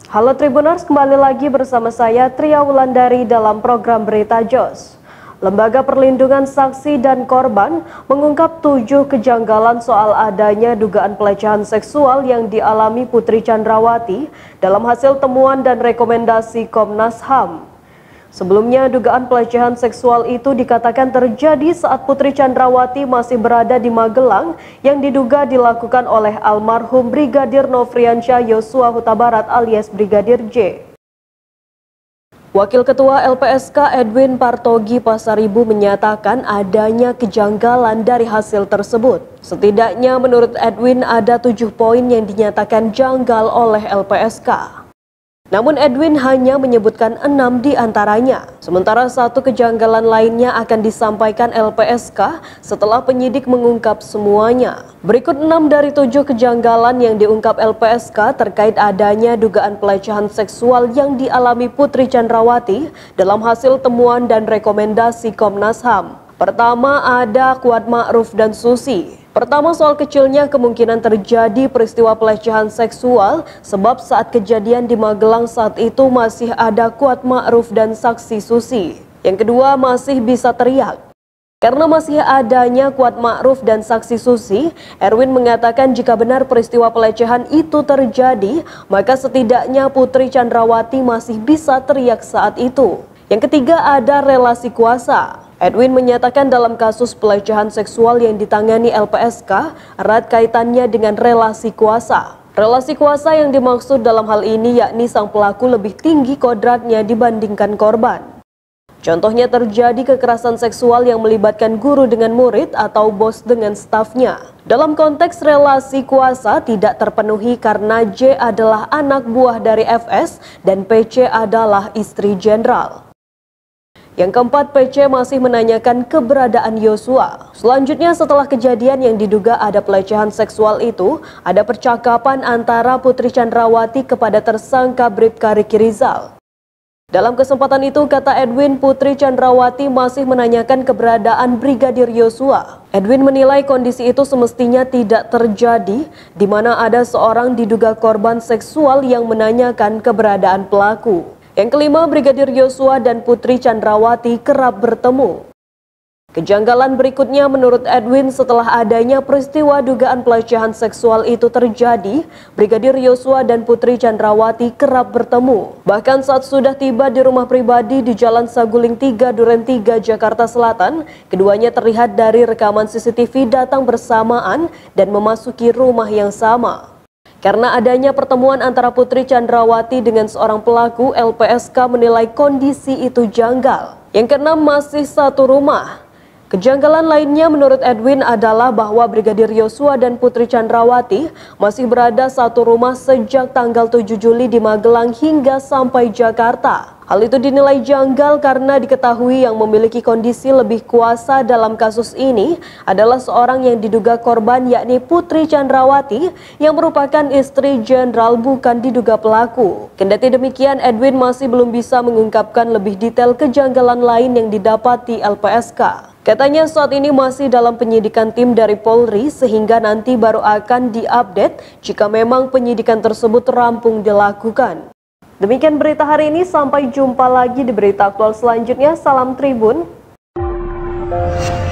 Halo Tribuners, kembali lagi bersama saya Tria Wulandari dalam program Berita JOS. Lembaga Perlindungan Saksi dan Korban mengungkap 7 kejanggalan soal adanya dugaan pelecehan seksual yang dialami Putri Chandrawati dalam hasil temuan dan rekomendasi Komnas HAM. Sebelumnya, dugaan pelecehan seksual itu dikatakan terjadi saat Putri Chandrawati masih berada di Magelang yang diduga dilakukan oleh almarhum Brigadir Nofriansyah Yosua Huta Barat alias Brigadir J. Wakil Ketua LPSK Edwin Partogi Pasaribu menyatakan adanya kejanggalan dari hasil tersebut. Setidaknya menurut Edwin ada 7 poin yang dinyatakan janggal oleh LPSK. Namun Edwin hanya menyebutkan 6 di antaranya. Sementara 1 kejanggalan lainnya akan disampaikan LPSK setelah penyidik mengungkap semuanya. Berikut 6 dari 7 kejanggalan yang diungkap LPSK terkait adanya dugaan pelecehan seksual yang dialami Putri Chandrawati dalam hasil temuan dan rekomendasi Komnas HAM. Pertama, ada Kuat Ma'ruf dan Susi. Pertama, soal kecilnya kemungkinan terjadi peristiwa pelecehan seksual sebab saat kejadian di Magelang saat itu masih ada Kuat Ma'ruf dan saksi Susi. Yang kedua, masih bisa teriak. Karena masih adanya Kuat Ma'ruf dan saksi Susi, Erwin mengatakan jika benar peristiwa pelecehan itu terjadi, maka setidaknya Putri Chandrawati masih bisa teriak saat itu. Yang ketiga, ada relasi kuasa. Edwin menyatakan dalam kasus pelecehan seksual yang ditangani LPSK, erat kaitannya dengan relasi kuasa. Relasi kuasa yang dimaksud dalam hal ini yakni sang pelaku lebih tinggi kodratnya dibandingkan korban. Contohnya terjadi kekerasan seksual yang melibatkan guru dengan murid atau bos dengan stafnya. Dalam konteks relasi kuasa tidak terpenuhi karena J adalah anak buah dari FS dan PC adalah istri jenderal. Yang keempat, PC masih menanyakan keberadaan Yosua. Selanjutnya, setelah kejadian yang diduga ada pelecehan seksual itu, ada percakapan antara Putri Chandrawati kepada tersangka Bribka Riki Rizal. Dalam kesempatan itu, kata Edwin, Putri Chandrawati masih menanyakan keberadaan Brigadir Yosua. Edwin menilai kondisi itu semestinya tidak terjadi, di mana ada seorang diduga korban seksual yang menanyakan keberadaan pelaku. Yang kelima, Brigadir Yosua dan Putri Chandrawati kerap bertemu. Kejanggalan berikutnya menurut Edwin setelah adanya peristiwa dugaan pelecehan seksual itu terjadi, Brigadir Yosua dan Putri Chandrawati kerap bertemu. Bahkan saat sudah tiba di rumah pribadi di Jalan Saguling 3, Duren 3, Jakarta Selatan, keduanya terlihat dari rekaman CCTV datang bersamaan dan memasuki rumah yang sama. Karena adanya pertemuan antara Putri Chandrawati dengan seorang pelaku, LPSK menilai kondisi itu janggal. Yang keenam, masih satu rumah. Kejanggalan lainnya menurut Edwin adalah bahwa Brigadir Yosua dan Putri Chandrawati masih berada satu rumah sejak tanggal 7 Juli di Magelang hingga sampai Jakarta. Hal itu dinilai janggal karena diketahui yang memiliki kondisi lebih kuasa dalam kasus ini adalah seorang yang diduga korban yakni Putri Chandrawati yang merupakan istri jenderal bukan diduga pelaku. Kendati demikian, Edwin masih belum bisa mengungkapkan lebih detail kejanggalan lain yang didapati LPSK. Katanya saat ini masih dalam penyidikan tim dari Polri sehingga nanti baru akan diupdate jika memang penyidikan tersebut rampung dilakukan. Demikian berita hari ini, sampai jumpa lagi di berita aktual selanjutnya. Salam Tribun.